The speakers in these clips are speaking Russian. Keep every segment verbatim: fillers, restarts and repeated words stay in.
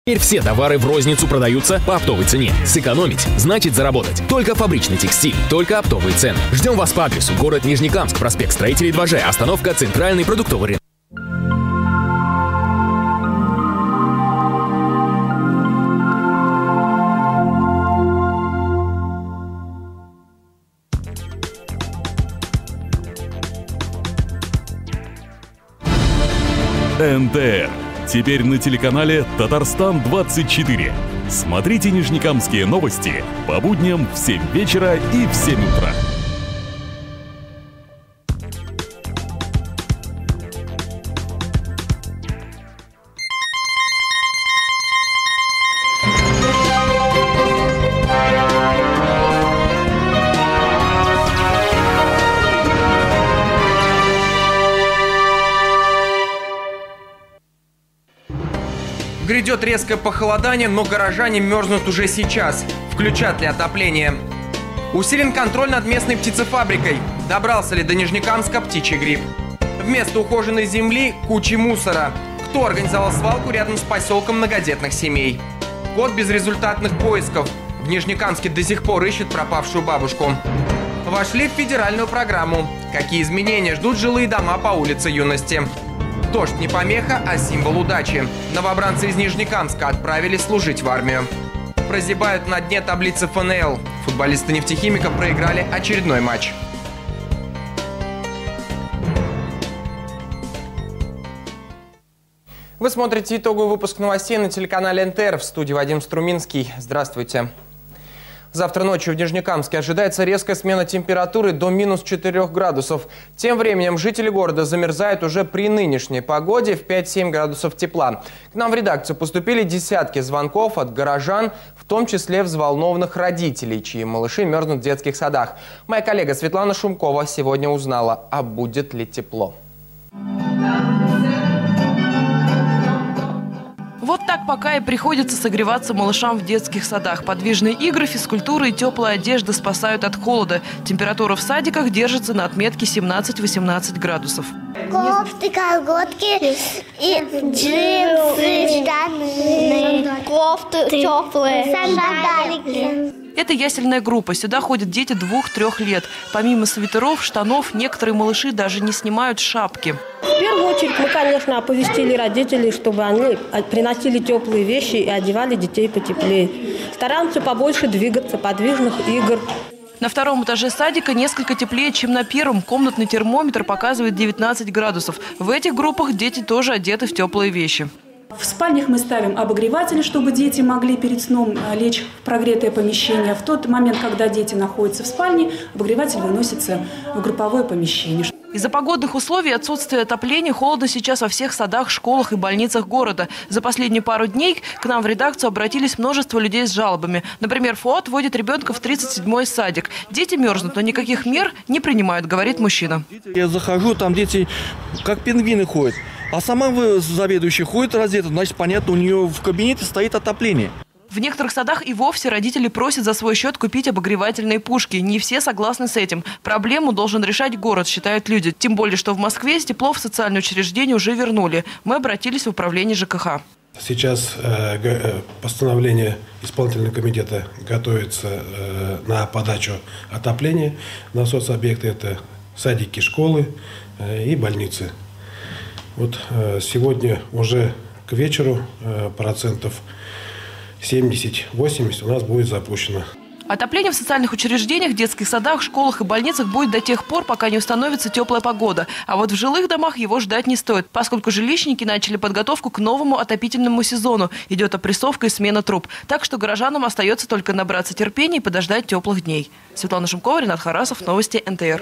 Теперь все товары в розницу продаются по оптовой цене. Сэкономить значит заработать. Только фабричный текстиль, только оптовые цены. Ждем вас по адресу: город Нижнекамск, проспект Строителей два Ж, остановка Центральный продуктовый рынок. эн тэ эр. Теперь на телеканале Татарстан двадцать четыре. Смотрите нижнекамские новости по будням в семь вечера и в семь утра. Грядет резкое похолодание, но горожане мерзнут уже сейчас. Включат ли отопление? Усилен контроль над местной птицефабрикой. Добрался ли до Нижнекамска птичий грипп? Вместо ухоженной земли – кучи мусора. Кто организовал свалку рядом с поселком многодетных семей? Год безрезультатных поисков. В Нижнекамске до сих пор ищут пропавшую бабушку. Вошли в федеральную программу. Какие изменения ждут жилые дома по улице Юности? Дождь не помеха, а символ удачи. Новобранцы из Нижнекамска отправились служить в армию. Прозябают на дне таблицы эф эн эл. Футболисты нефтехимика проиграли очередной матч. Вы смотрите итоговый выпуск новостей на телеканале эн тэ эр. В студии Вадим Струминский. Здравствуйте. Завтра ночью в Нижнекамске ожидается резкая смена температуры до минус четырёх градусов. Тем временем жители города замерзают уже при нынешней погоде в пять-семь градусов тепла. К нам в редакцию поступили десятки звонков от горожан, в том числе взволнованных родителей, чьи малыши мерзнут в детских садах. Моя коллега Светлана Шумкова сегодня узнала, а будет ли тепло. Вот так пока и приходится согреваться малышам в детских садах. Подвижные игры, физкультура и теплая одежда спасают от холода. Температура в садиках держится на отметке семнадцать-восемнадцать градусов. Кофты, колготки и джинсы, штаны, кофты теплые, сандалики. Это ясельная группа. Сюда ходят дети двух-трех лет. Помимо свитеров, штанов, некоторые малыши даже не снимают шапки. В первую очередь мы, конечно, оповестили родителей, чтобы они приносили теплые вещи и одевали детей потеплее. Стараемся побольше двигаться, подвижных игр. На втором этаже садика несколько теплее, чем на первом. Комнатный термометр показывает девятнадцать градусов. В этих группах дети тоже одеты в теплые вещи. В спальнях мы ставим обогреватели, чтобы дети могли перед сном лечь в прогретое помещение. В тот момент, когда дети находятся в спальне, обогреватель выносится в групповое помещение. Из-за погодных условий и отсутствия отопления холодно сейчас во всех садах, школах и больницах города. За последние пару дней к нам в редакцию обратились множество людей с жалобами. Например, Фуат водит ребенка в тридцать седьмой садик. Дети мерзнут, но никаких мер не принимают, говорит мужчина. Я захожу, там дети как пингвины ходят. А сама заведующая ходит раздета, значит, понятно, у нее в кабинете стоит отопление. В некоторых садах и вовсе родители просят за свой счет купить обогревательные пушки. Не все согласны с этим. Проблему должен решать город, считают люди. Тем более, что в Москве тепло в социальные учреждения уже вернули. Мы обратились в управление жэ ка ха. Сейчас э, постановление исполнительного комитета готовится э, на подачу отопления на соцобъекты. Это садики, школы э, и больницы. Вот э, сегодня уже к вечеру э, процентов семьдесят-восемьдесят у нас будет запущено. Отопление в социальных учреждениях, детских садах, школах и больницах будет до тех пор, пока не установится теплая погода. А вот в жилых домах его ждать не стоит, поскольку жилищники начали подготовку к новому отопительному сезону. Идет опрессовка и смена труб. Так что горожанам остается только набраться терпения и подождать теплых дней. Светлана Шумкова, Ренат Харасов, новости эн тэ эр.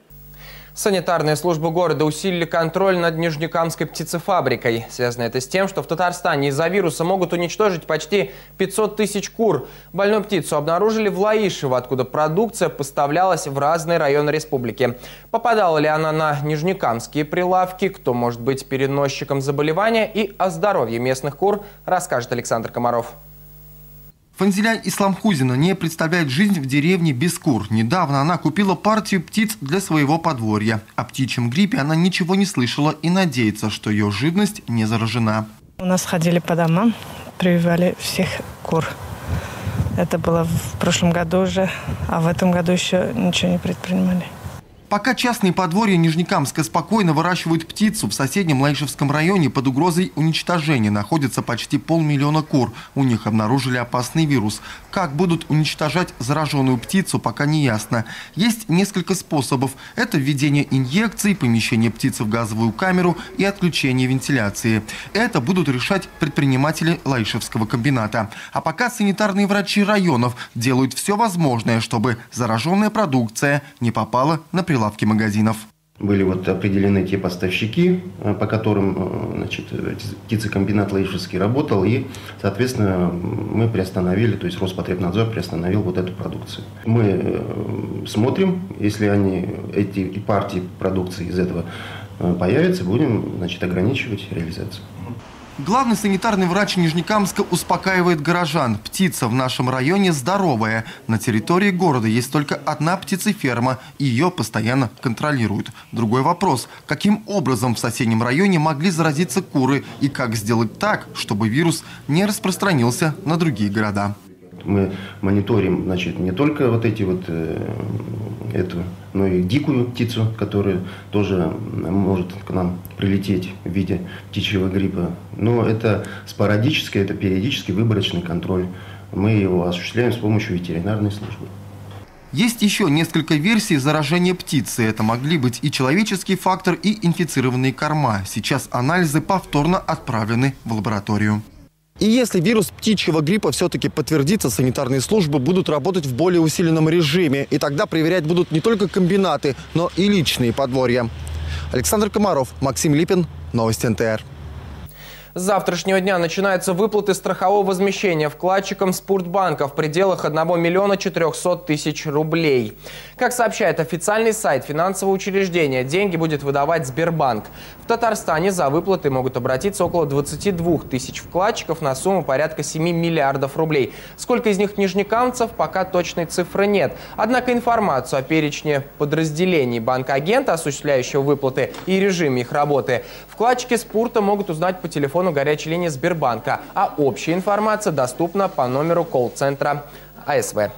Санитарные службы города усилили контроль над Нижнекамской птицефабрикой. Связано это с тем, что в Татарстане из-за вируса могут уничтожить почти пятьсот тысяч кур. Больную птицу обнаружили в Лаишево, откуда продукция поставлялась в разные районы республики. Попадала ли она на нижнекамские прилавки, кто может быть переносчиком заболевания и о здоровье местных кур, расскажет Александр Комаров. Фанзиля Исламхузина не представляет жизнь в деревне без кур. Недавно она купила партию птиц для своего подворья. О птичьем гриппе она ничего не слышала и надеется, что ее живность не заражена. У нас ходили по домам, прививали всех кур. Это было в прошлом году уже, а в этом году еще ничего не предпринимали. Пока частные подворья Нижнекамска спокойно выращивают птицу, в соседнем Лаишевском районе под угрозой уничтожения находится почти полмиллиона кур. У них обнаружили опасный вирус. Как будут уничтожать зараженную птицу, пока не ясно. Есть несколько способов. Это введение инъекций, помещение птицы в газовую камеру и отключение вентиляции. Это будут решать предприниматели Лаишевского комбината. А пока санитарные врачи районов делают все возможное, чтобы зараженная продукция не попала на прилавки лавки магазинов. Были вот определены те поставщики, по которым, значит, птицекомбинат Лаишевский работал, и, соответственно, мы приостановили, то есть Роспотребнадзор приостановил вот эту продукцию. Мы смотрим, если они, эти партии продукции из этого появятся, будем, значит, ограничивать реализацию. Главный санитарный врач Нижнекамска успокаивает горожан. Птица в нашем районе здоровая. На территории города есть только одна птицеферма, и ее постоянно контролируют. Другой вопрос: каким образом в соседнем районе могли заразиться куры и как сделать так, чтобы вирус не распространился на другие города? Мы мониторим, значит, не только вот эти вот э, эту, но и дикую птицу, которая тоже может к нам прилететь в виде птичьего гриппа. Но это спорадический, это периодический выборочный контроль. Мы его осуществляем с помощью ветеринарной службы. Есть еще несколько версий заражения птицы. Это могли быть и человеческий фактор, и инфицированные корма. Сейчас анализы повторно отправлены в лабораторию. И если вирус птичьего гриппа все-таки подтвердится, санитарные службы будут работать в более усиленном режиме. И тогда проверять будут не только комбинаты, но и личные подворья. Александр Комаров, Максим Липин, Новости эн тэ эр. С завтрашнего дня начинаются выплаты страхового возмещения вкладчикам Спортбанка в пределах одного миллиона четырехсот тысяч рублей. Как сообщает официальный сайт финансового учреждения, деньги будет выдавать Сбербанк. В Татарстане за выплаты могут обратиться около двадцати двух тысяч вкладчиков на сумму порядка семи миллиардов рублей. Сколько из них нижнекамцев, пока точной цифры нет. Однако информацию о перечне подразделений банка-агента, осуществляющего выплаты, и режиме их работы, вкладчики Спорта могут узнать по телефону горячей линии Сбербанка, а общая информация доступна по номеру колл-центра а эс вэ.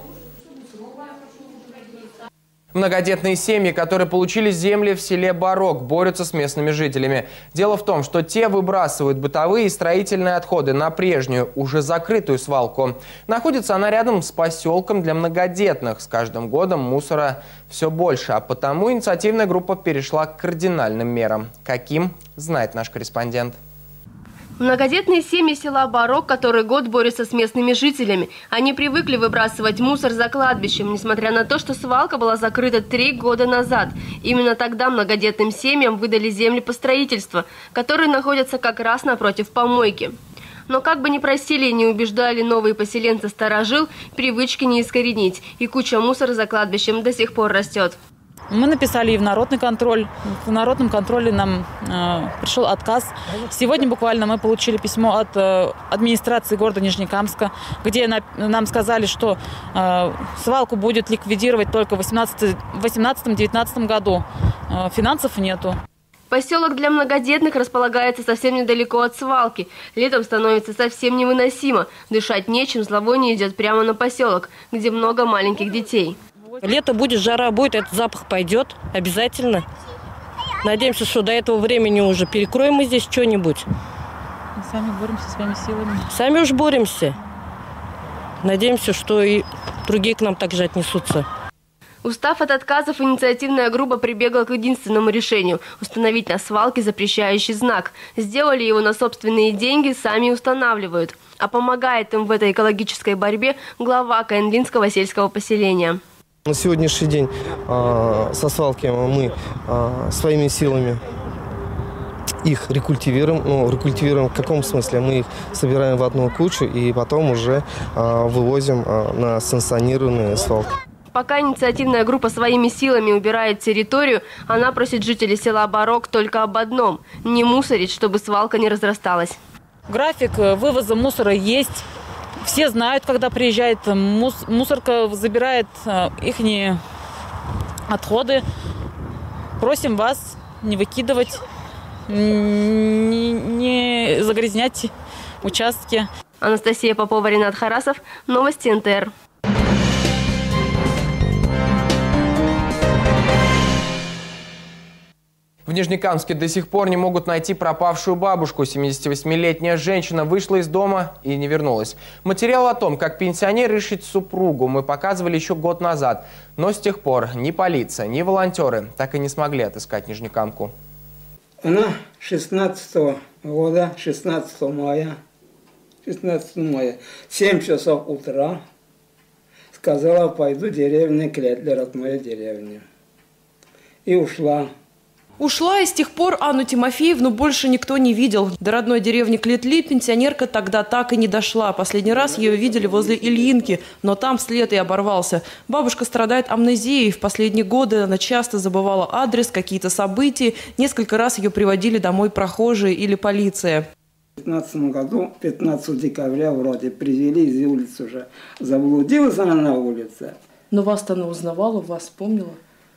Многодетные семьи, которые получили земли в селе Барок, борются с местными жителями. Дело в том, что те выбрасывают бытовые и строительные отходы на прежнюю, уже закрытую свалку. Находится она рядом с поселком для многодетных. С каждым годом мусора все больше, а потому инициативная группа перешла к кардинальным мерам. Каким, знает наш корреспондент. Многодетные семьи села Барок который год борются с местными жителями. Они привыкли выбрасывать мусор за кладбищем, несмотря на то, что свалка была закрыта три года назад. Именно тогда многодетным семьям выдали земли по строительству, которые находятся как раз напротив помойки. Но как бы ни просили и не убеждали новые поселенцы старожил, привычки не искоренить, и куча мусора за кладбищем до сих пор растет. Мы написали и в народный контроль. В народном контроле нам э, пришел отказ. Сегодня буквально мы получили письмо от э, администрации города Нижнекамска, где на, нам сказали, что э, свалку будет ликвидировать только в восемнадцатом-девятнадцатом году. Э, финансов нету. Поселок для многодетных располагается совсем недалеко от свалки. Летом становится совсем невыносимо. Дышать нечем, зловоние идет прямо на поселок, где много маленьких детей. Лето будет, жара будет, этот запах пойдет обязательно. Надеемся, что до этого времени уже перекроем мы здесь что-нибудь. Мы сами боремся своими силами. Сами уж боремся. Надеемся, что и другие к нам также отнесутся. Устав от отказов, инициативная группа прибегла к единственному решению – установить на свалке запрещающий знак. Сделали его на собственные деньги, сами устанавливают. А помогает им в этой экологической борьбе глава Каенлинского сельского поселения. На сегодняшний день э, со свалки мы э, своими силами их рекультивируем. Ну, рекультивируем в каком смысле? Мы их собираем в одну кучу и потом уже э, вывозим э, на санкционированные свалки. Пока инициативная группа своими силами убирает территорию, она просит жителей села Барок только об одном – не мусорить, чтобы свалка не разрасталась. График вывоза мусора есть. Все знают, когда приезжает мус мусорка, забирает их отходы. Просим вас не выкидывать, не, не загрязнять участки. Анастасия Попова, Ренат Харасов. Новости эн тэ эр. В Нижнекамске до сих пор не могут найти пропавшую бабушку. семидесятивосьмилетняя женщина вышла из дома и не вернулась. Материал о том, как пенсионер ищет супругу, мы показывали еще год назад. Но с тех пор ни полиция, ни волонтеры так и не смогли отыскать нижнекамку. Она шестнадцатого года, шестнадцатого мая, шестнадцатого мая, семь часов утра, сказала, пойду в деревню Клетлер, от моей деревни. И ушла. Ушла, и с тех пор Анну Тимофеевну больше никто не видел. До родной деревни Клетли пенсионерка тогда так и не дошла. Последний раз ее видели возле Ильинки, но там след и оборвался. Бабушка страдает амнезией. В последние годы она часто забывала адрес, какие-то события. Несколько раз ее приводили домой прохожие или полиция. В две тысячи пятнадцатом году, пятнадцатого декабря вроде, привели из улицы уже. Заблудилась она на улице. Но вас-то она узнавала, вас помнила?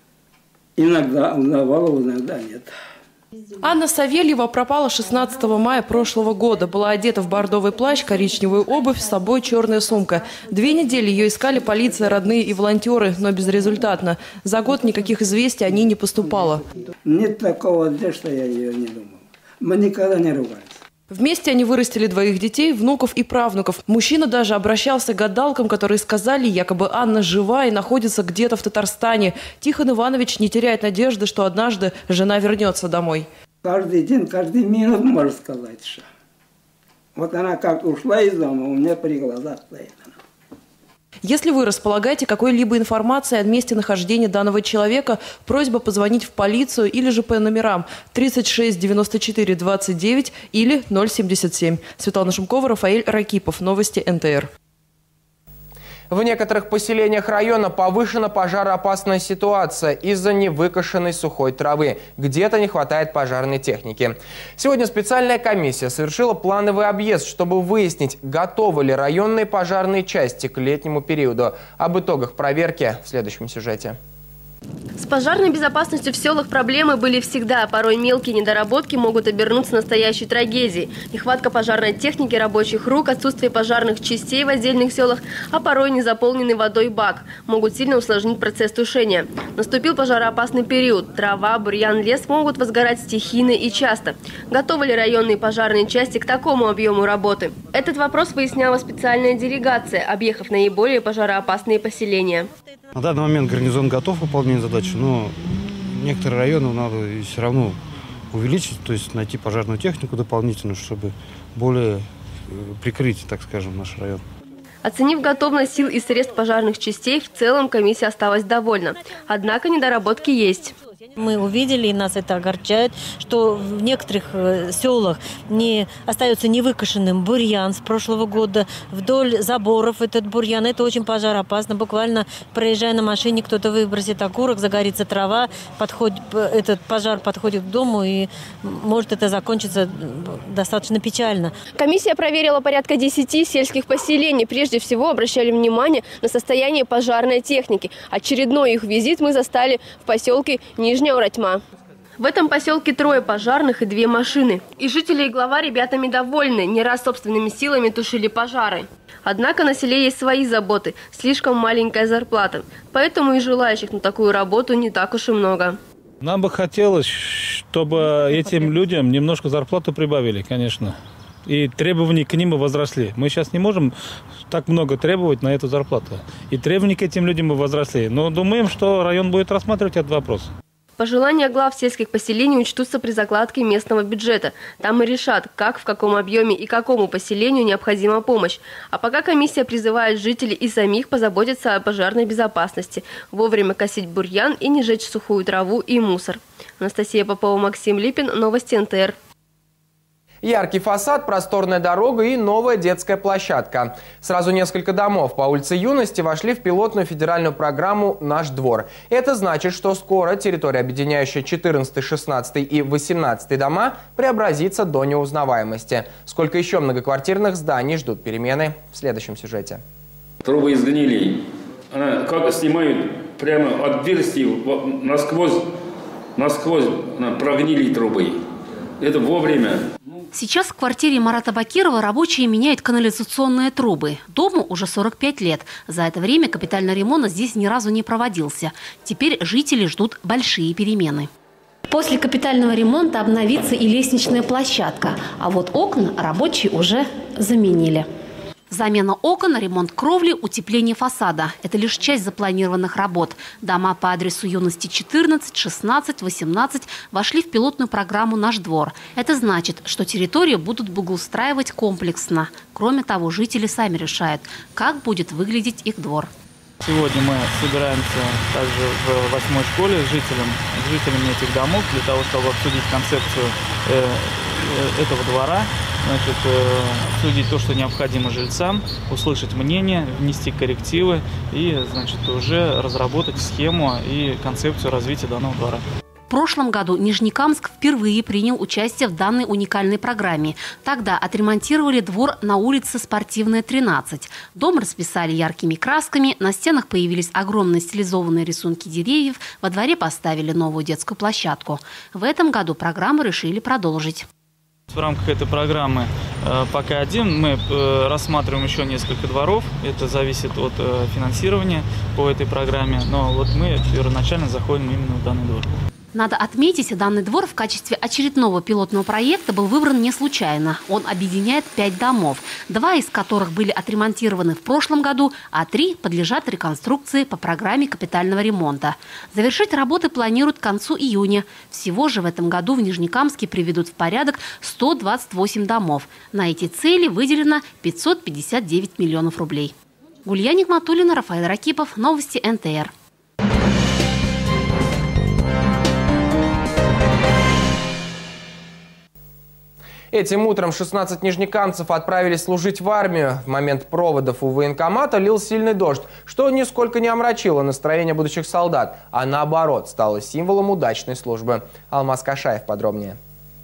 Иногда узнавала, иногда нет. Анна Савельева пропала шестнадцатого мая прошлого года. Была одета в бордовый плащ, коричневую обувь, с собой черная сумка. Две недели ее искали полиция, родные и волонтеры, но безрезультатно. За год никаких известий о ней не поступало. Нет такого, где что я ее не думал. Мы никогда не ругались. Вместе они вырастили двоих детей, внуков и правнуков. Мужчина даже обращался к гадалкам, которые сказали, якобы Анна жива и находится где-то в Татарстане. Тихон Иванович не теряет надежды, что однажды жена вернется домой. Каждый день, каждый минут, можно сказать, что. Вот она как ушла из дома, у меня при глазах стоит она. Если вы располагаете какой-либо информацией о месте нахождения данного человека, просьба позвонить в полицию или же по номерам тридцать шесть девяносто четыре двадцать девять или ноль семьдесят семь. Светлана Шумкова, Рафаэль Ракипов. Новости эн тэ эр. В некоторых поселениях района повышена пожароопасная ситуация из-за невыкошенной сухой травы. Где-то не хватает пожарной техники. Сегодня специальная комиссия совершила плановый объезд, чтобы выяснить, готовы ли районные пожарные части к летнему периоду. Об итогах проверки в следующем сюжете. С пожарной безопасностью в селах проблемы были всегда. Порой мелкие недоработки могут обернуться настоящей трагедией. Нехватка пожарной техники, рабочих рук, отсутствие пожарных частей в отдельных селах, а порой незаполненный водой бак могут сильно усложнить процесс тушения. Наступил пожароопасный период. Трава, бурьян, лес могут возгорать стихийно и часто. Готовы ли районные пожарные части к такому объему работы? Этот вопрос выясняла специальная делегация, объехав наиболее пожароопасные поселения. На данный момент гарнизон готов выполнять задачу, но некоторые районы надо все равно увеличить, то есть найти пожарную технику дополнительную, чтобы более прикрыть, так скажем, наш район. Оценив готовность сил и средств пожарных частей, в целом комиссия осталась довольна. Однако недоработки есть. Мы увидели, и нас это огорчает, что в некоторых селах не остается невыкошенным бурьян с прошлого года. Вдоль заборов этот бурьян, это очень пожароопасно. Буквально проезжая на машине, кто-то выбросит окурок, загорится трава, подходит, этот пожар подходит к дому, и может это закончиться достаточно печально. Комиссия проверила порядка десяти сельских поселений. Прежде всего обращали внимание на состояние пожарной техники. Очередной их визит мы застали в поселке Нижняя Уратьма. В этом поселке трое пожарных и две машины. И жители, и глава ребятами довольны. Не раз собственными силами тушили пожары. Однако на селе есть свои заботы. Слишком маленькая зарплата. Поэтому и желающих на такую работу не так уж и много. Нам бы хотелось, чтобы этим людям немножко зарплату прибавили, конечно. И требования к ним бы возросли. Мы сейчас не можем так много требовать на эту зарплату. И требования к этим людям бы возросли. Но думаем, что район будет рассматривать этот вопрос. Пожелания глав сельских поселений учтутся при закладке местного бюджета. Там и решат, как, в каком объеме и какому поселению необходима помощь. А пока комиссия призывает жителей и самих позаботиться о пожарной безопасности, вовремя косить бурьян и не жечь сухую траву и мусор. Анастасия Попова, Максим Липин. Новости эн тэ эр. Яркий фасад, просторная дорога и новая детская площадка. Сразу несколько домов по улице Юности вошли в пилотную федеральную программу «Наш двор». Это значит, что скоро территория, объединяющая четырнадцатый, шестнадцатый и восемнадцатый дома, преобразится до неузнаваемости. Сколько еще многоквартирных зданий ждут перемены в следующем сюжете. Трубы из гнили. Она как снимают прямо от отверстий насквозь, насквозь прогнили трубы. Это вовремя. Сейчас в квартире Марата Бакирова рабочие меняют канализационные трубы. Дому уже сорок пять лет. За это время капитальный ремонт здесь ни разу не проводился. Теперь жители ждут большие перемены. После капитального ремонта обновится и лестничная площадка. А вот окна рабочие уже заменили. Замена окон, ремонт кровли, утепление фасада – это лишь часть запланированных работ. Дома по адресу Юности четырнадцать, шестнадцать, восемнадцать вошли в пилотную программу «Наш двор». Это значит, что территорию будут благоустраивать комплексно. Кроме того, жители сами решают, как будет выглядеть их двор. Сегодня мы собираемся также в восьмой школе с жителям, с жителями этих домов для того, чтобы обсудить концепцию э, э, этого двора. Значит, обсудить то, что необходимо жильцам, услышать мнение, внести коррективы и, значит, уже разработать схему и концепцию развития данного двора. В прошлом году Нижнекамск впервые принял участие в данной уникальной программе. Тогда отремонтировали двор на улице Спортивная, тринадцать. Дом расписали яркими красками, на стенах появились огромные стилизованные рисунки деревьев, во дворе поставили новую детскую площадку. В этом году программу решили продолжить. В рамках этой программы э, пока один. Мы э, рассматриваем еще несколько дворов. Это зависит от э, финансирования по этой программе. Но вот мы первоначально заходим именно в данный двор. Надо отметить, данный двор в качестве очередного пилотного проекта был выбран не случайно. Он объединяет пять домов, два из которых были отремонтированы в прошлом году, а три подлежат реконструкции по программе капитального ремонта. Завершить работы планируют к концу июня. Всего же в этом году в Нижнекамске приведут в порядок сто двадцать восемь домов. На эти цели выделено пятьсот пятьдесят девять миллионов рублей. Гулья Нигматуллина, Рафаэль Ракипов, новости эн тэ эр. Этим утром шестнадцать нижнекамцев отправились служить в армию. В момент проводов у военкомата лил сильный дождь, что нисколько не омрачило настроение будущих солдат, а наоборот стало символом удачной службы. Алмаз Кашаев подробнее.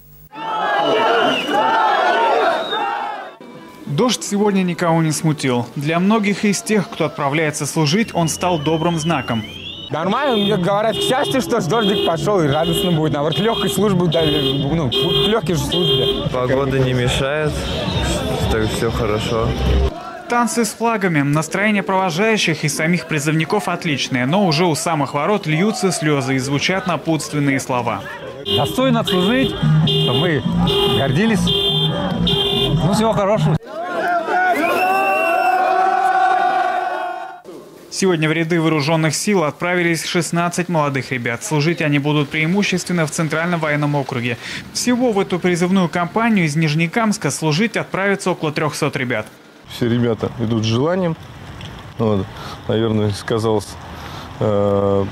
Дождь сегодня никого не смутил. Для многих из тех, кто отправляется служить, он стал добрым знаком. Нормально, мне говорят, к счастью, что дождик пошел и радостно будет. Наоборот, легкой службы дали, ну, к легкой же службе. Погода не мешает, так все хорошо. Танцы с флагами, настроение провожающих и самих призывников отличное, но уже у самых ворот льются слезы и звучат напутственные слова. Достойно отслужить, чтобы мы гордились. Ну, всего хорошего. Сегодня в ряды вооруженных сил отправились шестнадцать молодых ребят. Служить они будут преимущественно в Центральном военном округе. Всего в эту призывную кампанию из Нижнекамска служить отправится около трёхсот ребят. Все ребята идут с желанием. Вот, наверное, сказался э,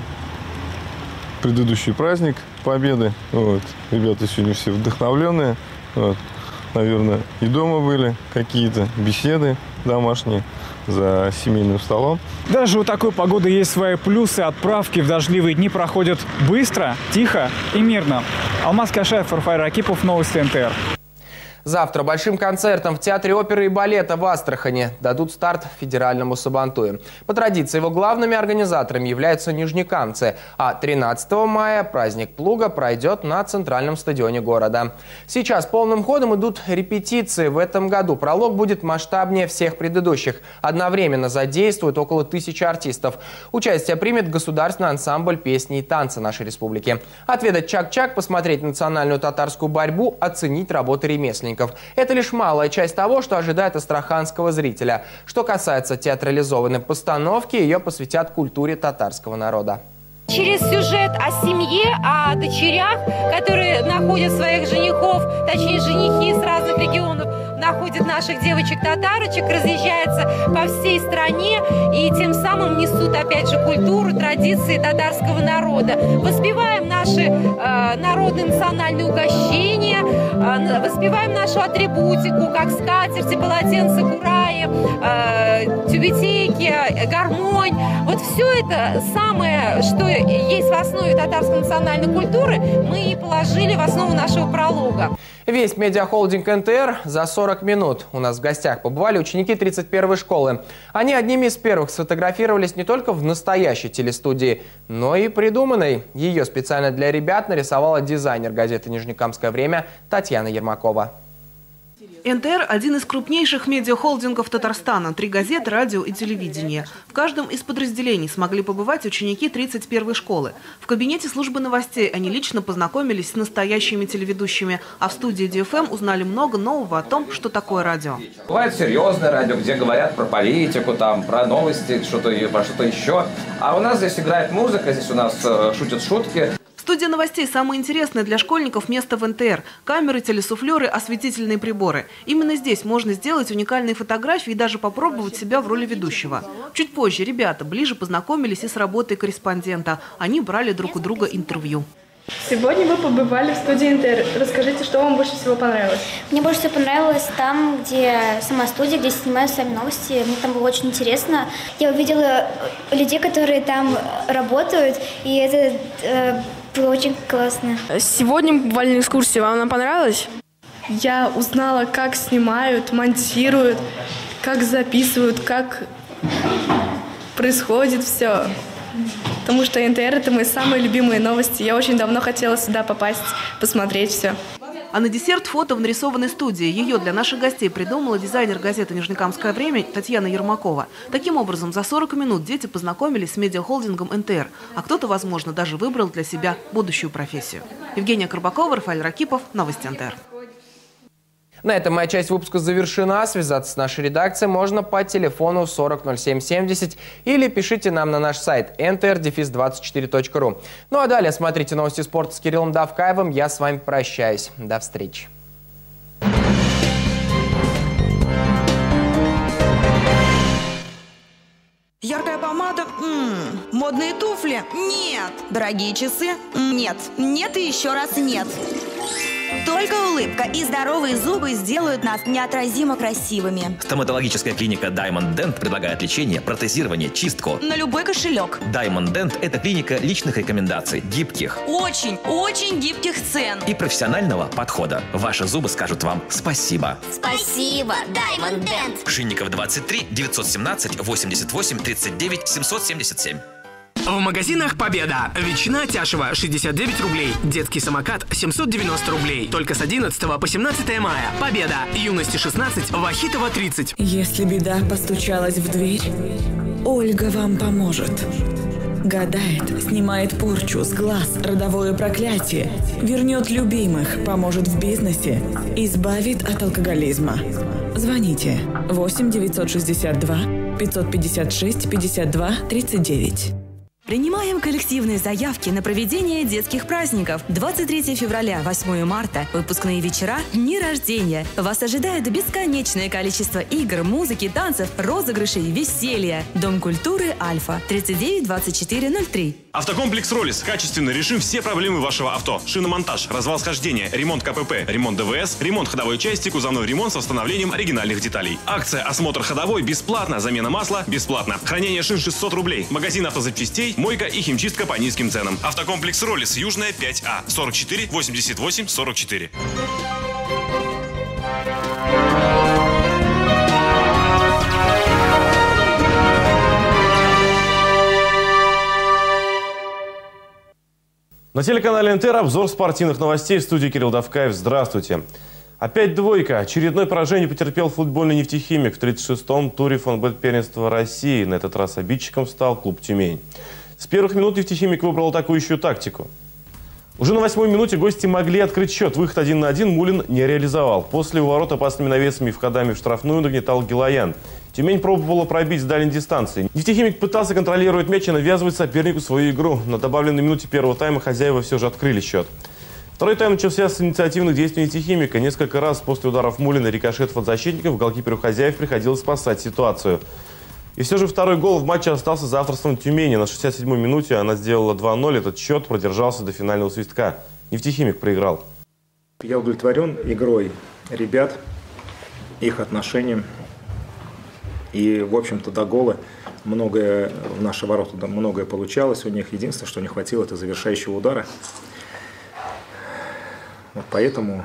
предыдущий праздник Победы. Вот, ребята сегодня все вдохновленные. Вот, наверное, и дома были какие-то беседы домашние за семейным столом. Даже у такой погоды есть свои плюсы. Отправки в дождливые дни проходят быстро, тихо и мирно. Алмаз Кашаев, Рафаэль Ракипов, новости эн тэ эр. Завтра большим концертом в Театре оперы и балета в Астрахани дадут старт федеральному Сабантую. По традиции его главными организаторами являются нижнекамцы, а тринадцатого мая праздник Плуга пройдет на центральном стадионе города. Сейчас полным ходом идут репетиции. В этом году пролог будет масштабнее всех предыдущих. Одновременно задействуют около тысячи артистов. Участие примет государственный ансамбль песни и танца нашей республики. Отведать чак-чак, посмотреть национальную татарскую борьбу, оценить работы ремесленников. Это лишь малая часть того, что ожидает астраханского зрителя. Что касается театрализованной постановки, ее посвятят культуре татарского народа. Через сюжет о семье, о дочерях, которые находят своих женихов, точнее женихи из разных регионов, находят наших девочек-татарочек, разъезжаются по всей стране и тем самым несут опять же культуру, традиции татарского народа. Воспеваем наши э, народные национальные угощения, э, воспеваем нашу атрибутику, как скатерти, полотенца, кураи, э, тюбетейки, гармонь. Вот все это самое, что есть в основе татарской национальной культуры, мы и положили в основу нашего пролога. Весь медиахолдинг эн тэ эр за сорок минут. У нас в гостях побывали ученики тридцать первой школы. Они одними из первых сфотографировались не только в настоящей телестудии, но и придуманной. Ее специально для ребят нарисовала дизайнер газеты «Нижнекамское время» Татьяна Ермакова. эн тэ эр – один из крупнейших медиахолдингов Татарстана. Три газеты, радио и телевидение. В каждом из подразделений смогли побывать ученики тридцать первой школы. В кабинете службы новостей они лично познакомились с настоящими телеведущими. А в студии ди эф эм узнали много нового о том, что такое радио. Бывает серьезное радио, где говорят про политику, там, про новости, что-то, про что-то еще. А у нас здесь играет музыка, здесь у нас э, шутят шутки. Студия новостей – самое интересное для школьников место в эн тэ эр. Камеры, телесуфлеры, осветительные приборы. Именно здесь можно сделать уникальные фотографии и даже попробовать себя в роли ведущего. Чуть позже ребята ближе познакомились и с работой корреспондента. Они брали друг у друга интервью. Сегодня вы побывали в студии эн тэ эр. Расскажите, что вам больше всего понравилось? Мне больше всего понравилось там, где сама студия, где снимают сами новости. Мне там было очень интересно. Я увидела людей, которые там работают, и это э, было очень классно. Сегодня мы побывали на экскурсии. Вам она понравилась? Я узнала, как снимают, монтируют, как записывают, как происходит все. Потому что эн тэ эр – это мои самые любимые новости. Я очень давно хотела сюда попасть, посмотреть все. А на десерт фото в нарисованной студии. Ее для наших гостей придумала дизайнер газеты «Нижнекамское время» Татьяна Ермакова. Таким образом, за сорок минут дети познакомились с медиахолдингом эн тэ эр. А кто-то, возможно, даже выбрал для себя будущую профессию. Евгения Карбакова, Рафаэль Ракипов. Новости эн тэ эр. На этом моя часть выпуска завершена. Связаться с нашей редакцией можно по телефону сорок ноль семь семьдесят или пишите нам на наш сайт эн тэ эр двадцать четыре точка ру. Ну а далее смотрите новости спорта с Кириллом Давкаевым. Я с вами прощаюсь. До встречи. Яркая помада? М-м. Модные туфли? Нет. Дорогие часы? Нет. Нет и еще раз нет. Только улыбка и здоровые зубы сделают нас неотразимо красивыми. Стоматологическая клиника Diamond Dent предлагает лечение, протезирование, чистку. На любой кошелек. Diamond Dent – это клиника личных рекомендаций, гибких. Очень, очень гибких цен. И профессионального подхода. Ваши зубы скажут вам спасибо. Спасибо, Diamond Dent. Шинников двадцать три, девятьсот семнадцать, восемьдесят восемь, тридцать девять, семьсот семьдесят семь. В магазинах «Победа». Ветчина Тяшева шестьдесят девять рублей. Детский самокат семьсот девяносто рублей. Только с одиннадцатого по семнадцатое мая. «Победа». Юности шестнадцать, Вахитова тридцать. Если беда постучалась в дверь, Ольга вам поможет. Гадает, снимает порчу с глаз, родовое проклятие, вернет любимых, поможет в бизнесе, избавит от алкоголизма. Звоните восемь девятьсот шестьдесят два пятьсот пятьдесят шесть пятьдесят два тридцать девять. Принимаем коллективные заявки на проведение детских праздников. двадцать третьего февраля, восьмого марта. Выпускные вечера, дни рождения. Вас ожидает бесконечное количество игр, музыки, танцев, розыгрышей, веселья. Дом культуры «Альфа». тридцать девять двадцать четыре ноль три. Автокомплекс «Роллис». Качественно решим все проблемы вашего авто. Шиномонтаж, развал схождения, ремонт ка пэ пэ, ремонт дэ вэ эс, ремонт ходовой части, кузовной ремонт с восстановлением оригинальных деталей. Акция «Осмотр ходовой» бесплатно, замена масла бесплатно. Хранение шин шестьсот рублей. Магазин автозапчастей, мойка и химчистка по низким ценам. Автокомплекс «Роллис», Южная, пять А, сорок четыре восемьдесят восемь сорок четыре. На телеканале эн тэ эр обзор спортивных новостей. В студии Кирилл Давкаев. Здравствуйте. Опять двойка. Очередное поражение потерпел футбольный «Нефтехимик» в тридцать шестом туре фонбет первенства России. На этот раз обидчиком стал клуб «Тюмень». С первых минут «Нефтехимик» выбрал атакующую тактику. Уже на восьмой минуте гости могли открыть счет. Выход один на один Мулин не реализовал. После у ворот опасными навесами и входами в штрафную нагнетал Гилаян. Тюмень пробовала пробить с дальней дистанции. «Нефтехимик» пытался контролировать мяч и навязывать сопернику свою игру. На добавленной минуте первого тайма хозяева все же открыли счет. Второй тайм начался с инициативных действий «Нефтехимика». Несколько раз после ударов Мулина и рикошетов от защитников голкиперу хозяев приходилось спасать ситуацию. И все же второй гол в матче остался за авторством Тюмени. На шестьдесят седьмой минуте она сделала два ноль. Этот счет продержался до финального свистка. «Нефтехимик» проиграл. Я удовлетворен игрой ребят, их отношением. И, в общем-то, до гола многое в наши ворота, многое получалось у них. Единственное, что не хватило, это завершающего удара. Вот поэтому,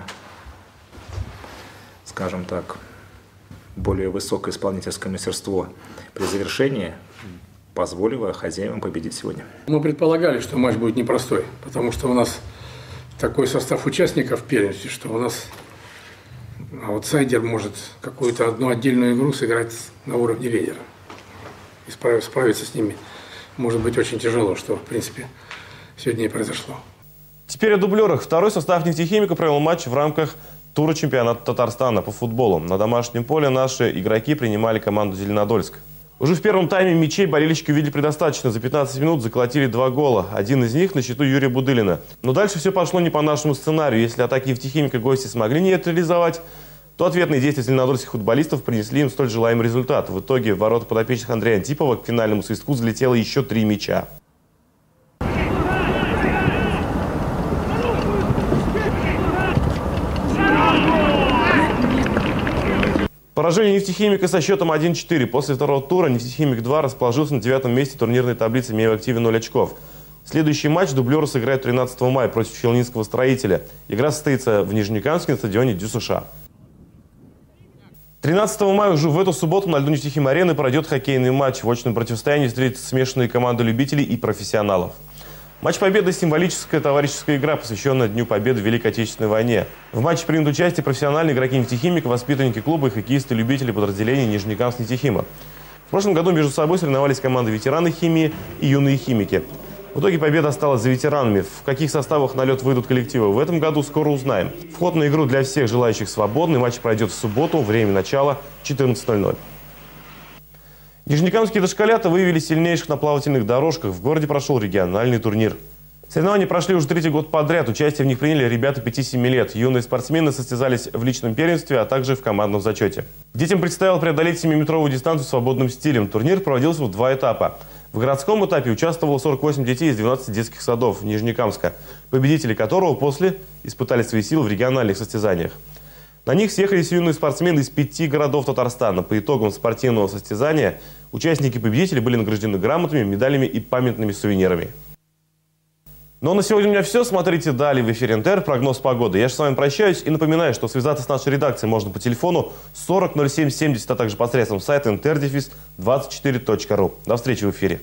скажем так, более высокое исполнительское мастерство при завершении позволило хозяевам победить сегодня. Мы предполагали, что матч будет непростой, потому что у нас такой состав участников в первенстве, что у нас аутсайдер может какую-то одну отдельную игру сыграть на уровне лидера. И справ- справиться с ними может быть очень тяжело, что, в принципе, сегодня и произошло. Теперь о дублерах. Второй состав «Нефтехимика» провел матч в рамках тура чемпионата Татарстана по футболу. На домашнем поле наши игроки принимали команду «Зеленодольск». Уже в первом тайме мячей болельщики увидели предостаточно. За пятнадцать минут заколотили два гола. Один из них на счету Юрия Будылина. Но дальше все пошло не по нашему сценарию. Если атаки «Нефтехимика» гости смогли нейтрализовать, то ответные действия зеленодольских футболистов принесли им столь желаемый результат. В итоге в ворота подопечных Андрея Антипова к финальному свистку взлетело еще три мяча. Поражение «Нефтехимика» со счетом один-четыре. После второго тура «Нефтехимик-два» расположился на девятом месте турнирной таблицы, имея в активе ноль очков. Следующий матч дублеры сыграют тринадцатого мая против Челнинского строителя. Игра состоится в Нижнекамске на стадионе ДЮСШ. тринадцатого мая уже в эту субботу на льду «Нефтехим-арены» пройдет хоккейный матч. В очном противостоянии встретятся смешанные команды любителей и профессионалов. Матч Победы – символическая товарищеская игра, посвященная Дню Победы в Великой Отечественной войне. В матче примут участие профессиональные игроки «Нефтехимика», воспитанники клуба и хоккеисты-любители подразделений Нижнекамск «Нефтехима». В прошлом году между собой соревновались команды «Ветераны химии» и «Юные химики». В итоге победа осталась за ветеранами. В каких составах на лед выйдут коллективы в этом году, скоро узнаем. Вход на игру для всех желающих свободный. Матч пройдет в субботу. Время начала четырнадцать ноль ноль. Нижнекамские дошколята выявили сильнейших на плавательных дорожках. В городе прошел региональный турнир. Соревнования прошли уже третий год подряд. Участие в них приняли ребята пяти-семи лет. Юные спортсмены состязались в личном первенстве, а также в командном зачете. Детям предстояло преодолеть семиметровую дистанцию свободным стилем. Турнир проводился в два этапа. В городском этапе участвовало сорок восемь детей из двенадцати детских садов Нижнекамска, победители которого после испытали свои силы в региональных состязаниях. На них съехались юные спортсмены из пяти городов Татарстана. По итогам спортивного состязания участники-победители были награждены грамотами, медалями и памятными сувенирами. Ну а на сегодня у меня все. Смотрите далее в эфире эн тэ эр «Прогноз погоды». Я же с вами прощаюсь и напоминаю, что связаться с нашей редакцией можно по телефону сорок ноль семь семьдесят, а также посредством сайта эн тэ эр двадцать четыре точка ру. До встречи в эфире.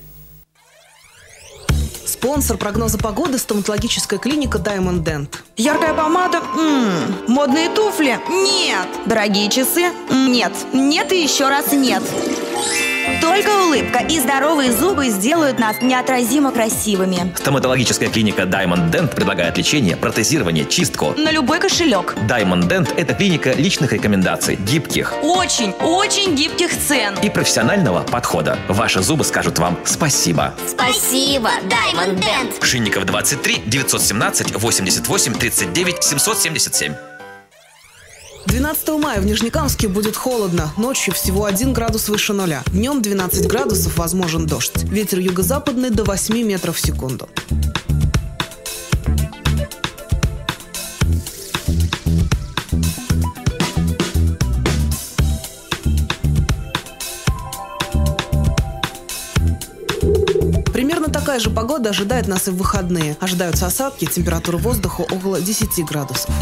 Спонсор прогноза погоды – стоматологическая клиника Diamond Dent. Яркая помада? М-м. Модные туфли? Нет. Дорогие часы? Нет. Нет и еще раз нет. Только улыбка и здоровые зубы сделают нас неотразимо красивыми. Стоматологическая клиника Diamond Dent предлагает лечение, протезирование, чистку. На любой кошелек. Diamond Dent – это клиника личных рекомендаций, гибких, очень, очень гибких цен и профессионального подхода. Ваши зубы скажут вам спасибо. Спасибо, Diamond Dent. Шинников двадцать три, девятьсот семнадцать, восемьдесят восемь, тридцать девять, семьсот семьдесят семь. двенадцатого мая в Нижнекамске будет холодно. Ночью всего один градус выше нуля. Днем двенадцать градусов, возможен дождь. Ветер юго-западный до восьми метров в секунду. Примерно такая же погода ожидает нас и в выходные. Ожидаются осадки, температура воздуха около десяти градусов.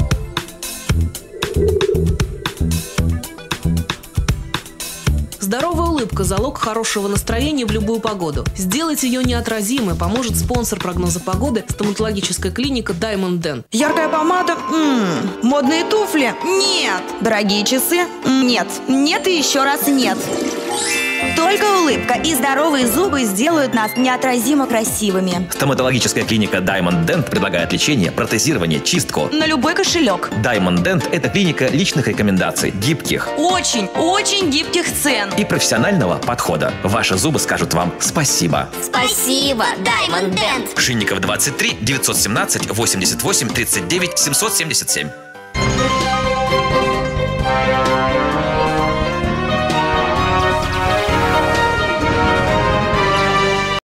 Здоровая улыбка – залог хорошего настроения в любую погоду. Сделать ее неотразимой поможет спонсор прогноза погоды – стоматологическая клиника Diamond Dent. Яркая помада? М-м. Модные туфли? Нет. Дорогие часы? Нет. Нет и еще раз нет. Только улыбка и здоровые зубы сделают нас неотразимо красивыми. Стоматологическая клиника Diamond Dent предлагает лечение, протезирование, чистку. На любой кошелек. Diamond Dent – это клиника личных рекомендаций, гибких, очень, очень гибких цен и профессионального подхода. Ваши зубы скажут вам спасибо. Спасибо, Diamond Dent. Шинников двадцать три, девятьсот семнадцать, восемьдесят восемь, тридцать девять, семьсот семьдесят семь.